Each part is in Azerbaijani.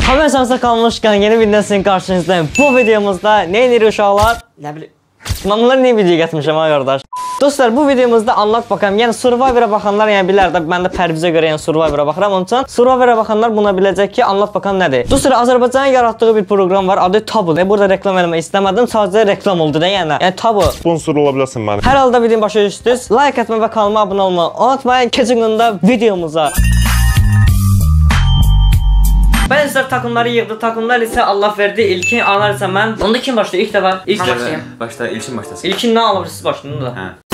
Haber sansa kalmışken yeni bir neslin karşınızdayım. Bu videomuzda ne inir uşaqlar? Ne bileyim. Bunlar niye video getmişəm ha qardaş? Dostlar, bu videomuzda anlat bakalım. Yəni Survivor'a baxanlar yəni bilər də, mən də Pərvizə görə yəni Survivor'a baxıram. Onun üçün Survivor'a baxanlar buna biləcək ki, anlat bakalım nədir? Dostlar, Azərbaycanın yaratdığı bir proqram var. Adı Tabu. Burada reklam eləmək istəmədim. Sadəcə reklam oldu da yəni. Yəni Tabu. Sponsor ola bilərsən mənim. Hər halda videonu başa düşdünüz. Like etmə və kanalıma abunə olmağı unutmayın. Keçin gündə videomuza. Ben sizler takımları yığdı. Takımlar ise Allah verdi. İlkin alırsa mən. Onda kim başlıyor? İlk defa. İlk başlayayım. Başla, İlkin başlasın. İlkin ne alırsınız başlayın da?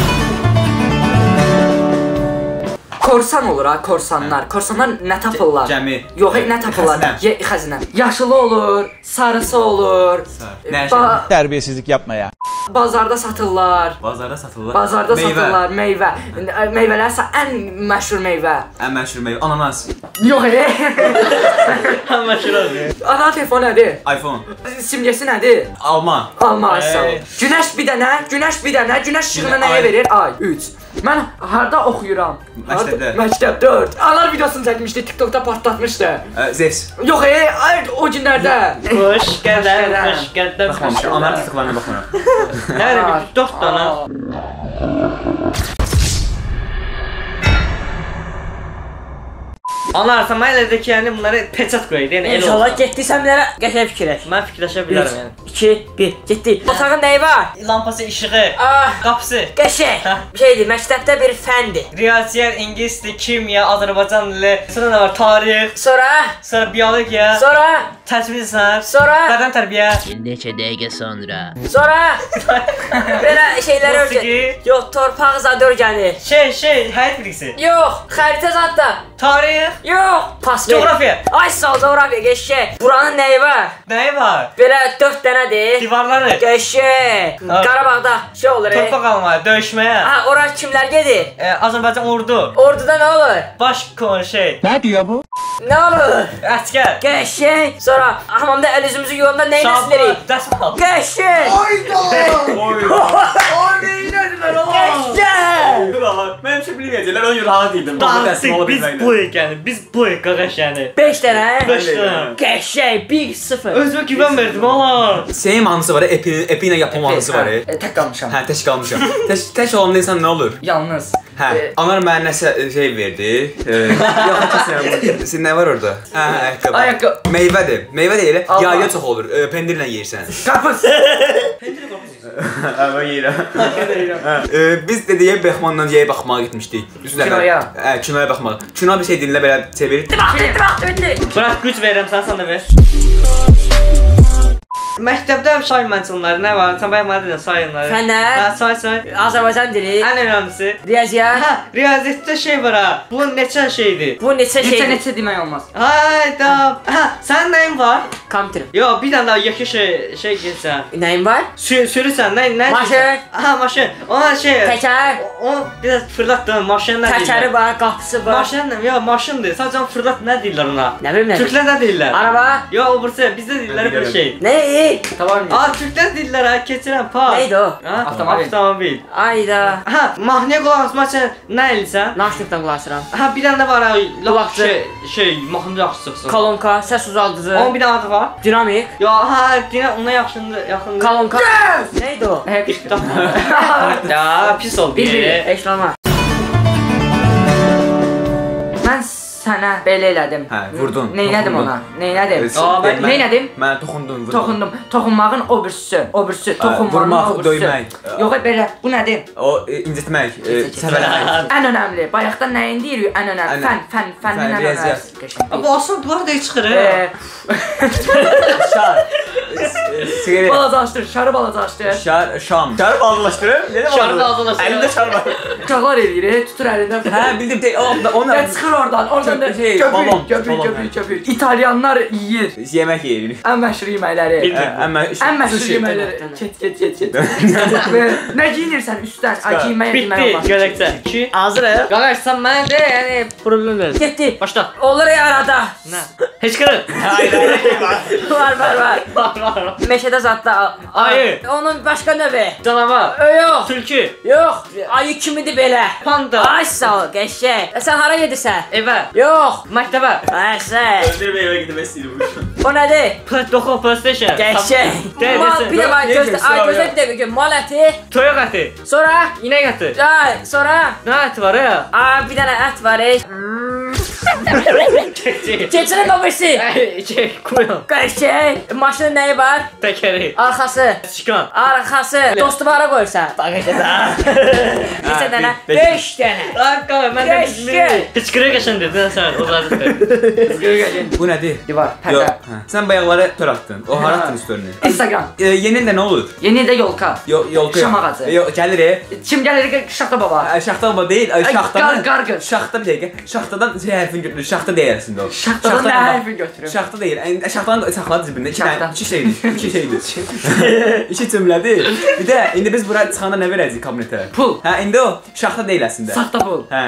Korsan olur ha, korsanlar. Korsanlar ne tapırlar? Gəmi. Yox, ne tapırlar? Xəzinə. Yaşılı olur, sarısı olur. Terbiyesizlik yapma ya. Bazarda satırlar. Bazarda satırlar. Bazarda satırlar meyvə. Meyvələr ən məşhur meyvə. Ən məşhur meyvə ananas. Yox, Ən məşhur oldu. ana telefon nədir? iPhone. Simgesi nədir? Alma. Alma sağ ol. Günəş bir dənə, günəş işığını nəyə verir? Ay, 3. Mən harda oxuyuram? Məktəbdə. Məktəb 4. Anar videosunu çəkmişdi, TikTokda patlatmışdı. Zevs. Yox, o günlərdə. Hoş geldin, hoş geldin. Baxmamışam, onlar tıqlarına baxmıram. Ne öyle bir 4 tane. Anlarsa mən elə də ki, yəni bunları peçat qoydu. Yəni İnşallah getdiysən bilərə qəşəng fikirləş. mən fikirləşə bilərəm yəni. 2, 1, getdi. Otağın nəyi var? Lampası, işığı, Ah, qapısı, qəşəng. Bir şeydir, məktəbdə bir fəndir. riyaziyyat, ingilis dili, kimya, Azərbaycan dili, sonra nə var? Tarix, sonra biologiya, Sonra, təsvir sənət, sonra, bədən tərbiyə, Neçə dəqiqə sonra. belə şeyləri Musiqi. öyrən. Yox, torpaq zad öyrənir. həyat bilgisi, Yox, xəritə zadda. tarix, Yox, pas ver. coğrafiya. Ay sağ ol, coğrafiya, qəşəng. Buranın nəyi var? Nəyi var? Belə 4 dənədir. Divarları, Qəşəng. Ha. Qarabağda şey olur. torpaq almaya, döyüşməyə, Ha, ora kimlər gedir? Azərbaycan ordu, Orduda nə olur? baş Nə olur? Əskər, Qəşəng. Sonra hamamda əl üzümüzü yuyanda nə edirik? dəsmal. Qəşəng. Qəşəng. Mənim üçün bilməyəcəklər, onu rahat idim. Dağıtdık, biz buyuq yəni, biz buyuq qaqaş yəni. 5 dənə. 5 dənə. Qəşəng 1-0. Özümə güvən verdim Allah. Senin mahnısı var, epi ilə yapma mahnısı var. Tək qalmışam. Hə, tək qalmışam. Tək olanda insan nə olur? Yalnız. Hə, anar mənə nəsə şey verdi. Yox, kəsəyəm. Sizin nə var orada? Hə, ayaqqabı. Ayaqqabı. Meyvədir. Meyvə deyil, Allah. yayda çox olur. Pendirlə yeyirsən. Qarpız. Hə, mən yeyirəm. Biz dediyə Bexmanla yeyə baxmağa getmişdik. Kinoya. Hə, kinoya baxmağa. Kino bir şey dinlə belə çevir. Bitti. Bırak güc verirəm sən da ver. Məktəbdə say mənçunları nə var? Sən bayaq mənə dedin sayınları. Fənlər. Hə, say. Azərbaycan dili. Ən önəmlisi. Riyaziyyat. Hə, riyaziyyatda şey var ha. Bu neçə şeydir? Bu neçə şey? Neçə demək olmaz. Hayda. Hə, sənin nəyin var? Kompüter. Yo, bir dənə daha yakı şey girsən. Nəyin var? Sürürsən, nə? Maşın. Hə, maşın. Ona şey. Təkər. O biraz fırlatdın, maşın nə deyirlər? Təkəri var, qapısı var. Maşın nə? Yo, maşındır. Sadəcə fırlat nə deyirlər ona? Nə bilim nə? Türklər nə deyirlər? Araba. Yo, o burası bizdə deyirlər bir şey. Nə? Tamam. Aa, Türklər deyirlər ha, keçirəm, pas. Neydi o? Ha? Avtomobil. Avtomobil. Ayda. Hə, mahnıya qulaq asmaq üçün nə elsən? Naşlıqdan qulaşıram. Hə, bir dənə də var ha, Qulaqçı. şey, mahnı yaxşısı. Kolonka, səs uzaldıcı. Onun bir dənə adı var. Dinamik. Yo, hə, dinə ona yaxındır. Kolonka. Neydi o? Ya, pis oldu. Bir ekrana. Mən sənə belə elədim. Hə, vurdun. Neynədim ona? Neynədim? Neynədim? Mən toxundum, vurdum. Toxundum. Toxunmağın o birisi. O birisi. Toxunmağın vurmaq, o birisi. döymək. Yox, belə. Bu nədir? O incitmək, səvələmək. Ən önəmli. Bayaqdan nəyin deyirik? Ən önəmli. Fənin ən riyaziyyat. önəmli. Bu asan duvar da çıxır. Şar. Sigaret. Balacalaşdır, şarı balacalaşdır. Şam. Şar bağlılaşdırır. Şarı bağlılaşdırır. Əlində şar var. Uşaqlar eləyir, tutur əlindən. Hə, bildim. Onu Ya çıxır oradan da balon. köpük. İtalyanlar yeyir. yemək yeyirik. Ən məşhur yeməkləri. Ən məşhur yeməkləri. Get. Nə giyinirsən üstdən? Ay giyinməyə demək Bitti, olmaz. görəksə. 2. Hazırıq. Qaqaş, sən mənə də, yəni, problem ver. Getdi. Başla. Olur arada. Nə? Heç qırın. Var. Var. Meşədə Sadə zadda. Ayı. Onun başqa növü. Canavar. Yox. Tülkü. Yox. Ayı kimidir belə? Panda. Ay sağ ol, qəşəng. Sən hara gedirsən? Evə. Yox. Məktəbə. Qəşəng. Öldürmə evə gidib istəyirəm. O nədir? PlayStation. Qəşəng. Mal bir də var gözlə. Ay gözlə bir dəqiqə. Mal əti. Toyuq əti. Sonra? İnək əti. Ay, sonra? Nə əti var ya? Aa, bir dənə ət var. Keçinə qapısı. Qoyun. Qəşəng. Maşının nəyi var? Təkəri. Arxası. Çıkan. Arxası. Dostu hara qoyursan? Bagajda. Neçə dənə? 5 dənə. Haqqı, mən də bilmirəm. Hıçqırıq qəşən dedin sən, o zadı. Bu nədir? Divar, Yox. pərdə. Sən bayaqları tör atdın. O hara atdın storyini? Instagram. Yeni ildə nə olur? Yeni ildə yolka. Yolka. Şam ağacı. Gəlir. Kim gəlir? Şaxta baba. Şaxta baba deyil, şaxtadan. Qarqır. Şaxta bir dəqiqə. Şaxtadan şey hərfini götürür. Şaxta deyərsində o. Şaxtadan nə hərfi götürür? Şaxta deyil. Şaxtanın saxladı cibində. Şaxta. İki şeydir. İki cümlədir. Bir də indi biz bura çıxanda nə verəcəyik kabinetə? Pul. Hə, indi o şaxta deyil əslində. Saxta pul. Hə.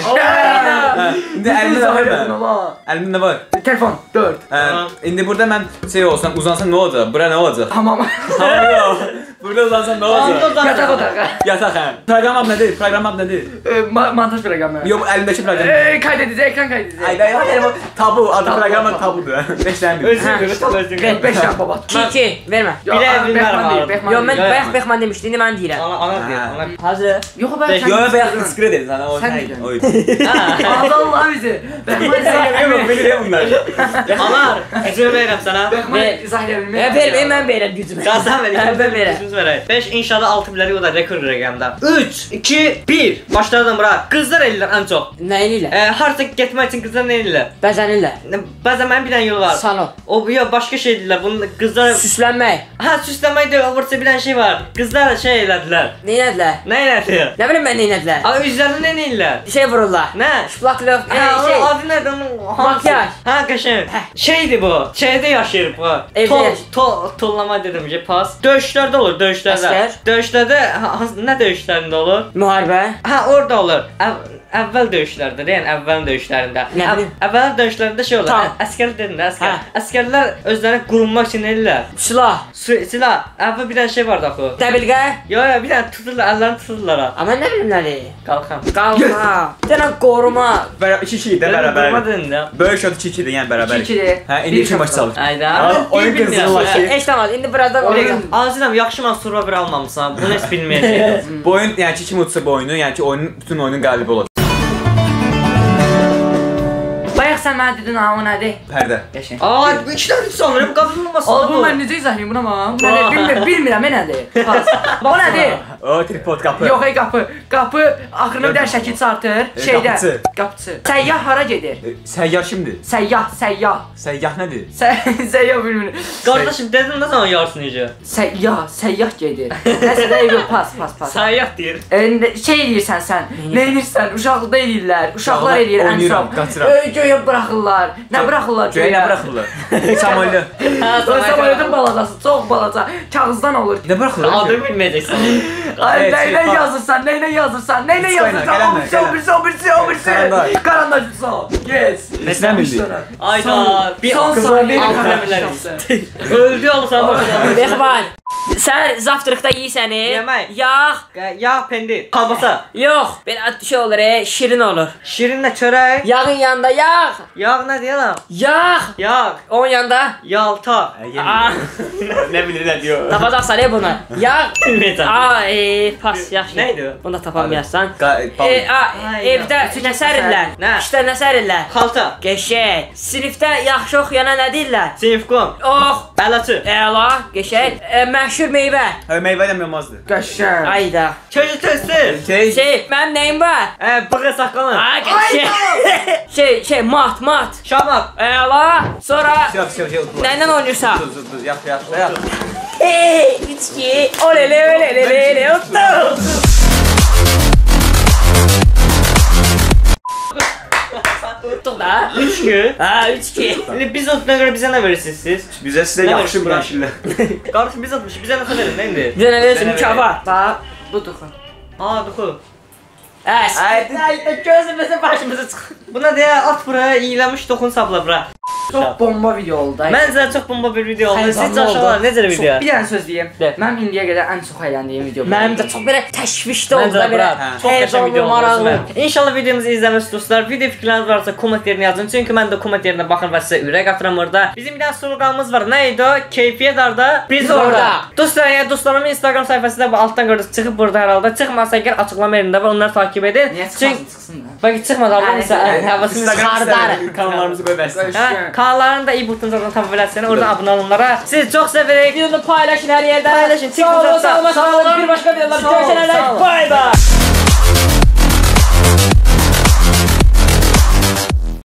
İndi əlimdə nə var mənim? Əlimdə nə var? Telefon 4. İndi burada mən şey olsam, uzansam nə olacaq? Bura nə olacaq? Hamam. Hamam yox. Burada uzansam nə olacaq? Yataq otağı. Yataq hə. Proqram adı nədir? Proqram adı nədir? Montaj proqramı. Yox, əlimdəki proqram. Kaydedici, ekran kaydedici. Ayda yox, o tabu, adı proqram adı tabudur. 5 dənə bir. 5 yan baba. 2 vermə. Bilmərəm. Yo, mən bayaq Bexman demişdim, indi mən deyirəm. Ana deyir. Hazır. Yox bayaq sən. Yox, bayaq skre dedin sana o. Sən dedin. Oydu. Allah bizi. Bexman Yox, bilirəm bunlar. Anar, gücümü verirəm sənə. Bexman izah edə bilmir. Verim, mən verəm gücümü. Qazan ver, Mən verəm. gücümüz verək. 5 inşada 6 bilərik, o da rekord rəqəmdə. 3, 2, 1. Başladım bura. Qızlar eləyirlər ən çox. Nə eləyirlər? Harca getmək üçün qızlar nə eləyirlər? Bəzənirlər. Bəzən mənim bir dənə yol var. Salon. O yox, başqa şey edirlər. Bunun qızlar Süslənmək. Ha, süsləmək deyil, orada bir dənə şey var. Qızlar şey elədilər. Nə elədilər? Nə elədilər? Nə bilim mən nə elədilər? Aga üzlərinə nə eləyirlər? Şey vururlar. Nə? Şıplaqlıq, Ha, şey. adı nədir onun? Makyaj. Ha, qəşəng. Şeydir bu. Şeydə yaşayır bu. Evdə yaşayır. Tollama dedim ki, pas. Döyüşlərdə olur, döyüşlərdə. Əsgər. Döyüşlərdə nə döyüşlərində olur? Müharibə. Ha, orada olur. Əvvəl döyüşlərdə, yəni əvvəl döyüşlərində. Nə bilim? Əvvəl döyüşlərində şey olur. Tamam. Əsgər dedin də, əsgər. Hə. Əsgərlər özlərini qorunmaq üçün nə edirlər? Silah. Silah. Əvvəl bir dənə şey vardı axı. Dəbilqə. Yo, bir dənə tuturlar, əllərini tuturlar ha. Amma nə bilim nədir? Qalxam. Qalma. Bir dənə qoruma. 2-2 də Durma bərabər. dedin də. Böyük şot 2-2-dir, yəni bərabər. 2-2-dir. Hə, indi iki maç çalır. Ayda. Oyun qızıllaşır. Heç tamam, indi birazdan oynayacağım. Azizəm, yaxşı mən Survivor almamısan. Bunu heç bilməyəcəyəm. Bu oyun, yəni ki, kim utsa bu oyunu, yəni ki, bütün oyunun qalibi olacaq. Bayaq sən mənə dedin ha, o nədir? Pərdə. Qəşəng. Aa, 2 dənə sanırım, qazanılmasın. Oğlum bunu mən necə izah edeyim buna mam? Bilmirəm, nədir? Pas. Bu nədir? O, tripod qapı. Yox, qapı. Qapı axırına bir dənə şəkil çıxartır. Şeydə. Qapıçı. Qapıçı. Səyyah hara gedir? Səyyar kimdir? Səyyah. Səyyah nədir? Səyyah bilmirəm. Qardaşım, dedin nə zaman yarsın necə? Səyyah gedir. Nəsə də yox, pas. Səyyah deyir. Şey eləyirsən sən. Nə eləyirsən? Uşaqlıqda eləyirlər. Uşaqlar eləyir ən Oynayıram, çox. qaçıram. Göyə buraxırlar. Nə buraxırlar Göyə nə buraxırlar? Samoylu. Samoyelin balacası çox balaca. Kağızdan olur. Nə buraxırlar? Adını bilməyəcəksən. Ay, Evet, neylə şey, yazırsan? Qələmlə, O birisi. Karandaş sol. Yes. Neçə bildik? Ayda, bir son kızı saniye altı qaldı. bilərik. Öldü olsan baxacağım. Bexman. Sən zavtırıqda yeyisəni. Yemək. Yağ. Yağ, pendir, kalbasa. Yox. Belə şey olur, şirin olur. Şirinlə çörək. Yağın yanında yağ. Yağ nə deyirəm? Yağ. Yağ. Onun yanında. Yalta. Aa, Nə bilirlər diyor. tapacaqsan bunu. Yağ. Bilməyəcəm. Pas yaxşı. Neydi o? Bunu da tapamayarsan. Ay, Evdə nə sərirlər? Nə? İşdə nə sərirlər? Xalta. Qəşəng. Sinifdə yaxşı oxuyana nə deyirlər? Sinifkom. Ox. Bələçi. Əla. Qəşəng. Məşhur meyvə. Meyvə ilə olmazdı. Qəşəng. Ayda. Çözü testi. Şey, mənim nəyim var? Bığı saqqalın. Qəşəng. Mat. Şamak. Əla. Sonra Şey. nəylə oynayırsan? Dur, yap. Hey, içki. Olele. Otto. Tutduq da. 3 gün. Ha, 3-2. İndi biz otuna görə bizə nə verirsiniz siz? Bizə sizə yaxşı bir şirlər. Qardaşım biz atmışıq, bizə nə verin, nə indi? Bir dənə verirsin mükafat. Bax, bu duxu. Aa, duxu. Ayda gözümüzü başımızı çıxır. Buna deyə at buraya, iyləmiş toxun sapla bura. Çox bomba video oldu. Məncə çox bomba bir video oldu. Həzanlı Siz aşağılar oldu. necə bir video? Bir dənə söz deyim. De. Mənim indiyə qədər ən çox əyləndiyim video. Mənim də çox belə təşvişli oldu Məncə da də belə. çox qəşəng video maraqlı. oldu. İnşallah videomuzu izləmiş dostlar. Video fikirləriniz varsa komment yerinə yazın. Çünki mən də komment yerinə baxın və sizə ürək atıram orada. Bizim bir dənə sloganımız var. Nə idi o? Keyfiyyət harda? Biz orada. Dostlar, yəni dostlarımın Instagram səhifəsində bu altdan gördünüz çıxıb burada hər halda. Çıxmasa gəl açıqlama yerində var. Onları takib edin. Niyə Çünki çıxsın da? bəlkə çıxmadı Allah məsələn. Havasını Instagram kanallarımızı qoy bəs. Kanalların da iyi butonlardan tapa bilərsiniz. Oradan abunə olun onlara. Sizi çox sevirik. Videonu paylaşın hər yerdə. Paylaşın. Sağ olun, sağ olun. Bir başqa videolarda görüşənə dək. Bay bay.